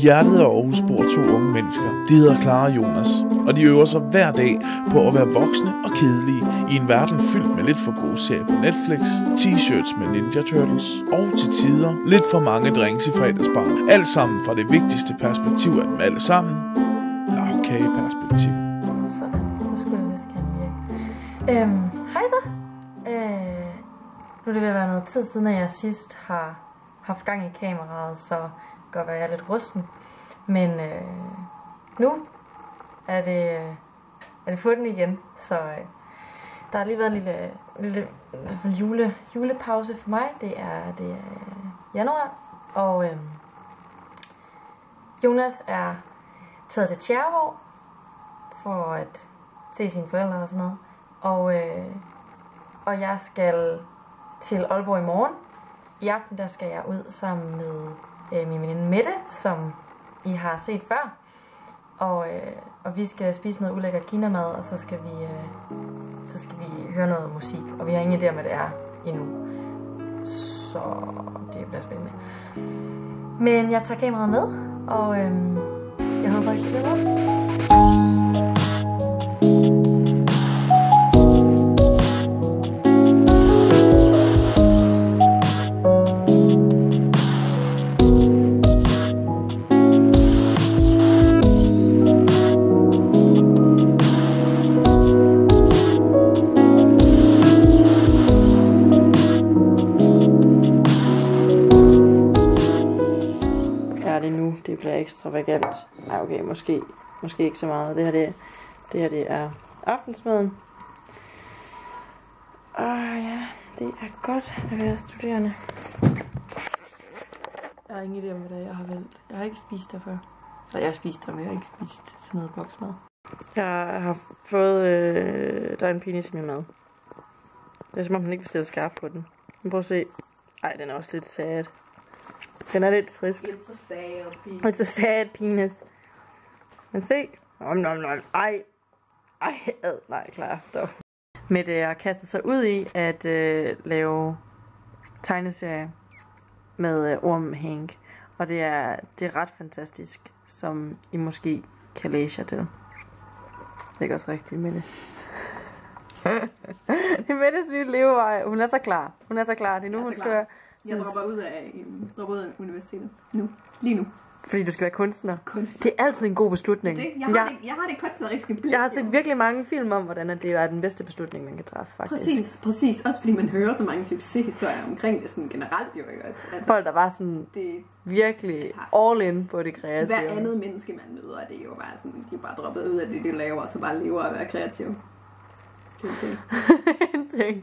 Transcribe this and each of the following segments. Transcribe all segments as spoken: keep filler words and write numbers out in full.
hjertet af Aarhus bor to unge mennesker. De hedder Clara og Jonas, og de øver sig hver dag på at være voksne og kedelige i en verden fyldt med lidt for gode serier på Netflix, t-shirts med Ninja Turtles og til tider lidt for mange drinks i fredagsbar. Alt sammen fra det vigtigste perspektiv af dem alle sammen. Lavkageperspektiv. Sådan, nu skulle det vist gerne virke. Øhm, hej så. Øh, nu er det ved at være noget tid siden, at jeg sidst har haft gang i kameraet, så det kan godt være, jeg er lidt rusten. Men øh, nu er det, er det fundet igen, så øh, der har lige været en lille, lille, lille jule, julepause for mig. Det er, det er januar, og øh, Jonas er taget til Tjæreborg for at se sine forældre og sådan noget. Og, øh, og jeg skal til Aalborg i morgen. I aften der skal jeg ud sammen med øh, min veninde Mette, som I har set før. Og, øh, og vi skal spise noget ulækker kinamad, og så skal vi øh, så skal vi høre noget musik. Og vi har ingen idé om, hvad det er endnu. Så det bliver spændende. Men jeg tager kameraet med, og øh, jeg håber, I kan det godt. Det bliver ekstravagant. Ej, okay, måske, måske ikke så meget. Det her, det, det her, det er aftensmaden. Og ja, det er godt at være studerende. Jeg har ingen idé om, hvad det er, jeg har valgt. Jeg har ikke spist der før. Eller jeg har spist der, men jeg har ikke spist sådan noget boksmad. Jeg har fået... Øh, der er en penis i min mad. Det er som om, han ikke vil stille skarp på den. Men prøv at se. Ej, den er også lidt sad. Den er lidt trist. It's a sad penis. It's a sad penis. Men se. Nom, nom, nom. Ej. Ej, ad. Nej, klar. Dog. Mette har kastet sig ud i at øh, lave tegneserie med øh, Ormen Hank. Og det er, det er ret fantastisk, som I måske kan læse jer til. Det er også rigtigt, Mette. Det er Mettes nye levevej. Hun er så klar. Hun er så klar. Det er nu, hun skal være... Jeg dropper ud af, dropper ud af universitetet. Nu. Lige nu. Fordi du skal være kunstner. kunstner. Det er altid en god beslutning. Det, jeg, har jeg, det, jeg har det kunstneriske blik. Jeg har set virkelig mange film om, hvordan det er den bedste beslutning, man kan træffe, faktisk. Præcis, præcis. Også fordi man hører så mange succeshistorier omkring det sådan generelt jo, ikke? Altså, folk, der var sådan det, virkelig altså, all in på det kreative. Hver andet menneske, man møder, det er jo bare sådan, de er bare droppet ud af det, de laver, og så bare lever at være kreativ. Det er en ting.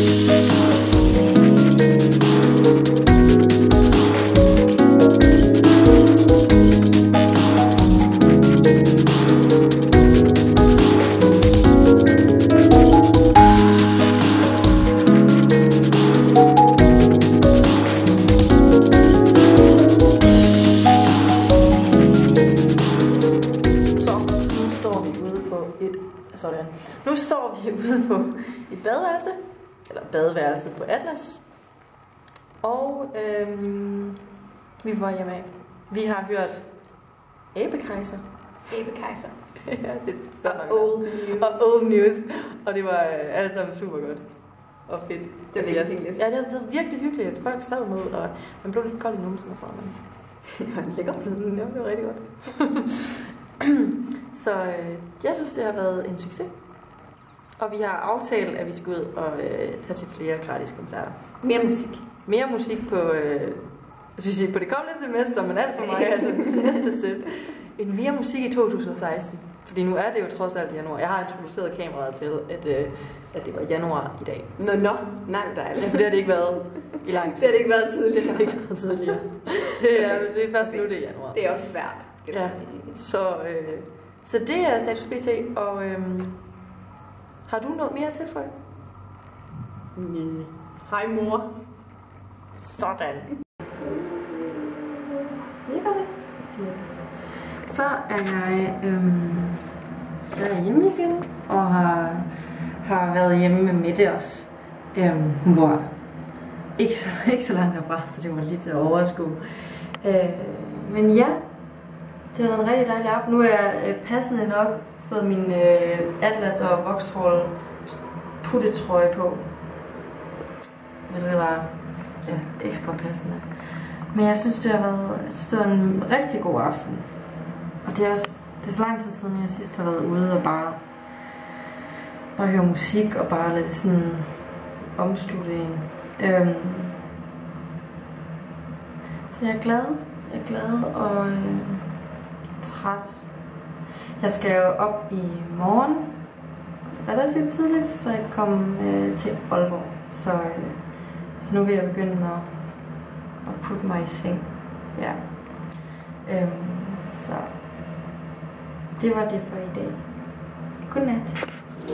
Sådan. Nu står vi ude på et badeværelse, eller badeværelset på Atlas, og øhm, vi var hjemme af. Vi har hørt Abekejser. Abekejser. Ja, det var old news. Og old news. Og det var øh, alt sammen super godt. Og fedt. Det var virkelig hyggeligt. Ja, det har været virkelig hyggeligt. Folk sad med, og man blev lidt kold i numsen og sådan noget. Ja, lækkert. Ja, det var rigtig godt. Så øh, jeg synes, det har været en succes. Og vi har aftalt, at vi skal ud og øh, tage til flere gratis koncerter. Mere musik. Mere musik på, øh, jeg synes ikke på det kommende semester, men alt for mig, altså næste støt. En mere musik i to tusind og seksten. Fordi nu er det jo trods alt januar. Jeg har introduceret kameraet til, at, øh, at det var januar i dag. Nå, nå. Nej, dejligt. Ja, for det har det ikke været i lang tid. Det har det ikke været tidligere. Det har ikke været tidligere. Det er, det er først nu, det er januar. Det er også svært. Det ja, så, øh, så det er Status B T, og øh, har du noget mere at tilføje? Nej. Hej mor. Sådan. Virker det? Ja. Så er jeg, øhm, jeg er hjemme igen, og har, har været hjemme med Mette også. Øhm, hun bor ikke så, ikke så langt derfra, så det var lidt til at overskue. Øh, men ja, Det har været en rigtig dejlig aften. Nu er jeg øh, passende nok fået min øh, Atlas og Vauxhall puttetrøje på. Men det var ja, ekstra passende. Men jeg synes, det har været, jeg synes, det var en rigtig god aften. Og det er også det er så lang tid siden, jeg sidst har været ude og bare, bare høre musik og bare lade det sådan omslutte en. Øhm, så jeg er glad. Jeg er glad og øh, træt. Jeg skal jo op i morgen relativt tidligt, så jeg kan komme øh, til Aalborg. Så, øh, så nu vil jeg begynde at, at putte mig i seng. Ja. Øhm, så det var det for i dag. Godnat.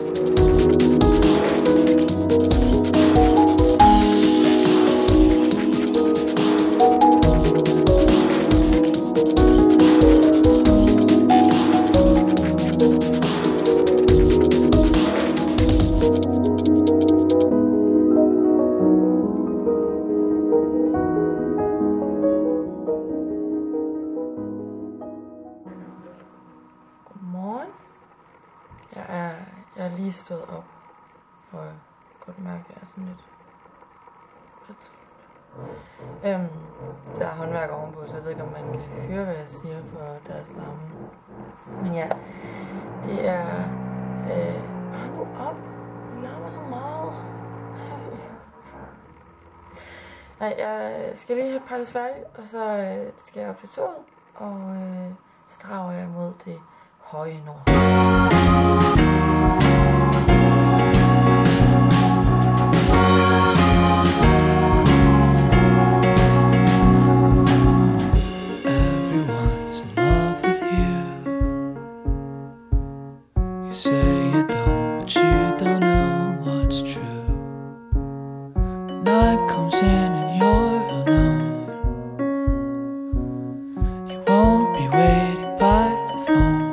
Jeg er, jeg er lige stået op, og jeg kan godt mærke, at jeg er sådan lidt, lidt træt. Øhm, der er håndværk ovenpå, så jeg ved ikke, om man kan høre, hvad jeg siger for deres larme. Men ja, det er... Øh, hold nu op, det larmer så meget. Nej, jeg skal lige have pakket færdigt, og så øh, skal jeg op til toget, og øh, så drager jeg mod det høje nord. Everyone's in love with you. You say you don't, but you don't know what's true. Night comes in and you're alone. You won't be waiting by the phone.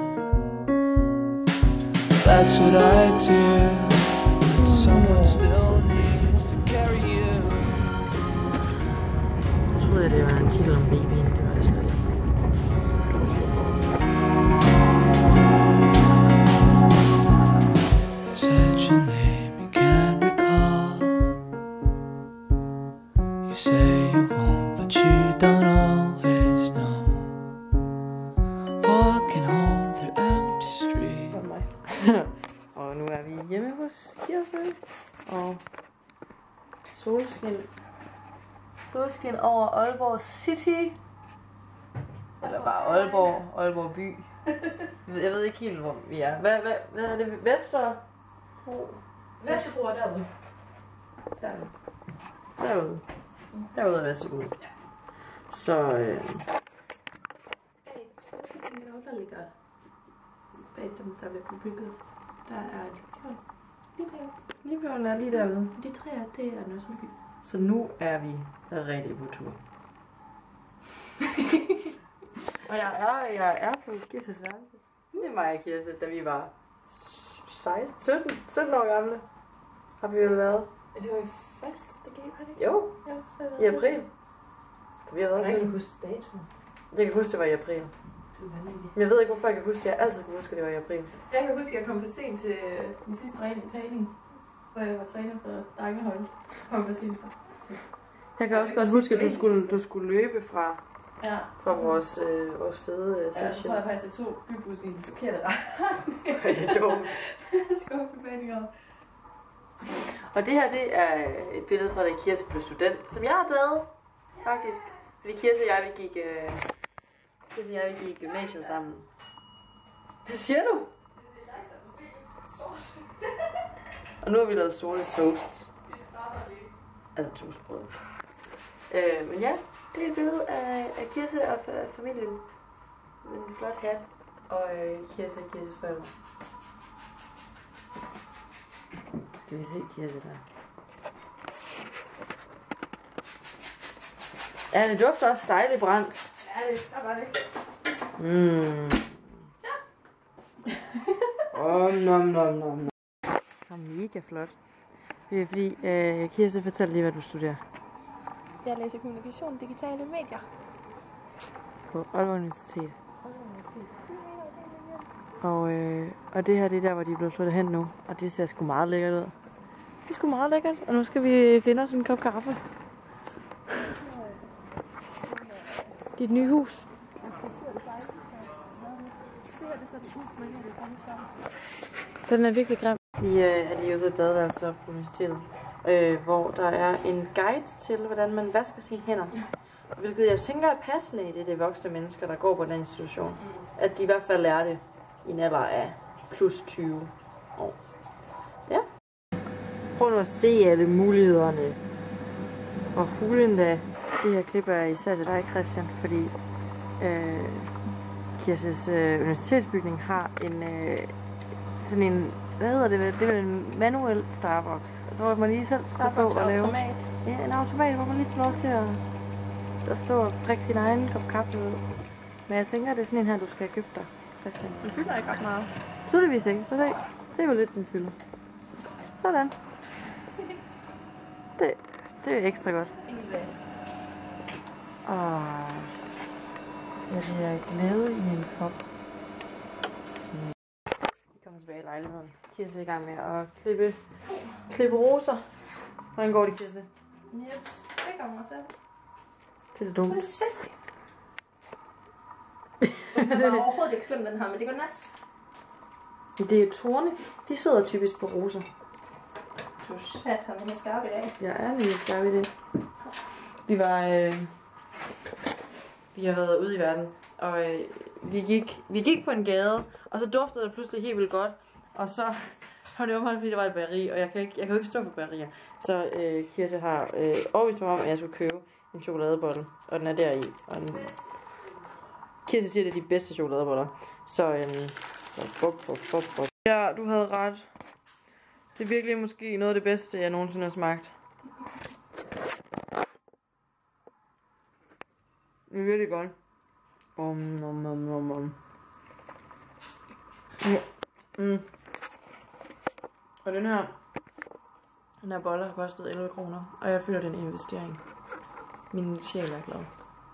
That's what I do, but someone still needs to carry you. Jeg troede, det var en titel om babyen. Det var det slet ikke. You said your name you can't recall. You say you won't, but you don't always know. Walking home through empty streets. Og nu er vi hjemme hos Kirsø, og solskin. Solskin over Aalborg City. Eller bare Aalborg, Aalborg by. Jeg ved ikke helt, hvor vi er. Hvad, hvad, hvad er det? Vester? Vesterbro er derude. Derude. Derude. Derude er Vesterbro. Så, øh... Der ligger bag dem, der vil blive bygget. Der er Limfjorden. Lige bag. Limfjorden er lige derude. De tre her, det er Nørresundby. Så nu er vi rigtig på tur. Og jeg er, jeg er på Kirses værelse. Det er mig og Kirse, da vi var seksten, sytten, sytten år gamle. Har vi jo lavet. Det var i første G, var det ikke? Jo, Ja, så er det i april. Så vi har været Jeg kan sådan. huske datoen. Jeg kan huske, det var i april. Men jeg ved ikke, hvorfor jeg kan huske det. Jeg altid kan huske, at det var i april. Jeg kan huske, at jeg kom for sent til den sidste træning, træning hvor jeg var træner for drengehold. Kom for sent. Jeg kan også godt huske, at du skulle, du skulle løbe fra, Ja. fra vores, øh, vores fede øh, Ja, så session. tror jeg faktisk, at jeg tog bybussen i den forkerte retning. Det er dumt. Jeg skal også tilbage i år. Og det her, det er et billede fra, da Kirse blev student, som jeg har taget, faktisk. Fordi Kirse og jeg, vi gik, øh, Kirse og jeg, vi gik i gymnasiet sammen. Hvad siger du? Og nu har vi lavet sorte toast. Altså toastbrød. Øh, men ja, det er et billede af, af Kirse og fa- familien. Med en flot hat. Og øh, Kirse og Kirses forældre. Skal vi se Kirse der. Ja, det dufter også dejligt brændt. Ja, det er så godt, ikke? Mmm. Om, nom, nom, nom. Det er mega flot. Det er fordi, øh, Kirse, fortæl lige, hvad du studerer. Jeg læser kommunikation og digitale medier. På Aalborg Universitet. Og, øh, og det her, det er der, hvor de er blevet flyttet hen nu. Og det ser sgu meget lækkert ud. Det er sgu meget lækkert. Og nu skal vi finde os en kop kaffe. Dit nye hus. Den er virkelig grim. Vi øh, er lige ude ved badeværelset på universitetet, øh, hvor der er en guide til, hvordan man vasker sine hænder. Hvilket jeg tænker er passende i det, det voksne mennesker, der går på den institution. At de i hvert fald lærer det i en alder af plus tyve år. Ja. Prøv nu at se alle mulighederne for hulen da. Det her klip er især til dig, Christian, fordi øh, Kirses øh, universitetsbygning har en øh, sådan en, hvad hedder det, det er en manuel Starbucks. Jeg tror, at man lige selv skal stå og lave. Automat. Ja, en automat, hvor man lige får lov til at, at stå og drikke sin egen kop kaffe ud. Men jeg tænker, at det er sådan en her, du skal købe dig, Christian. Den fylder ikke ret meget. Tydeligvis ikke. Prøv at se. Se, hvor lidt den fylder. Sådan. Det, det er ekstra godt. Åh. Det er glæde i en kop. Vi kommer tilbage i lejligheden. Kirse er i gang med at klippe, klippe roser. Hvordan går det, Kirse? Yes, det kommer mig selv. Det er dumt. Hvad er det selv? Det var overhovedet ikke slemt, den her, men det går nas. Det er torne. De sidder typisk på roser. Du sat ham med skarp i dag. Jeg er lige skarp i det. Vi var... Øh, vi har været ude i verden, og øh, vi, gik, vi gik på en gade, og så duftede det pludselig helt vildt godt. Og så var det åbenbart, fordi det var et bageri, og jeg kan ikke, jeg kan jo ikke stå for bagerier. Så øh, Kirse har øh, overvist mig om, at jeg skulle købe en chokoladebolle, og den er deri. Og den, Kirse siger, at det er de bedste chokoladeboller. Så, øh, så bup, bup, bup, bup. Ja, du havde ret. Det er virkelig måske noget af det bedste, jeg nogensinde har smagt. Det er virkelig godt. Um, um, um, um, um. Mm. Og den her, den her bolle har kostet elleve kroner, og jeg føler, det er en investering. Min sjæl er glad.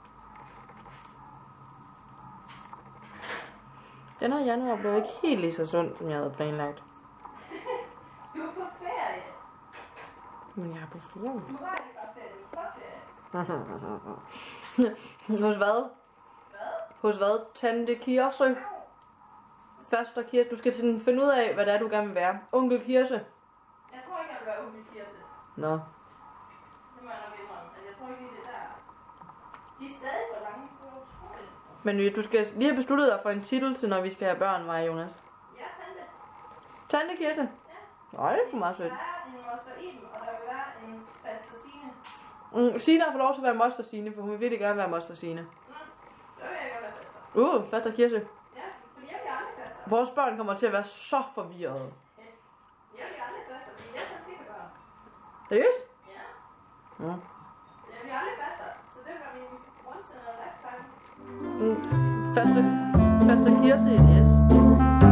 Den her januar blev ikke helt lige så sund, som jeg havde planlagt. Du er på ferie. Men jeg er på ferie. Du var ikke bare ferie, du er på ferie. Hos hvad? Hvad? Hos hvad? Tante Kirse? Faster Kirse. Du skal sådan finde ud af, hvad det er, du gerne vil være. Onkel Kirse. Jeg tror ikke, jeg vil være onkel Kirse. Nå. Det må jeg nok indrømme. Altså, jeg tror ikke lige det der. De er stadig for lange. Det er utroligt. Men du skal lige have besluttet dig for en titel til, når vi skal have børn, mig, Jonas. Ja, tante. Tante Kirse? Ja. Nej, det er meget sødt. Der er en moster Iben, og der vil være en faster Signe. Mm, Signe har fået lov til at være moster Signe, for hun vil virkelig gerne være moster Signe. Nå, så vil jeg godt være faster. Uh, faster Kirse. Ja, fordi jeg bliver aldrig faster. Vores børn kommer til at være så forvirrede. Jeg bliver aldrig faster, fordi jeg er sådan sikker børn. Seriøst? Ja. Ja. Jeg bliver aldrig faster, så det var min once in a lifetime. Mm, faster, faster Kirse i det S.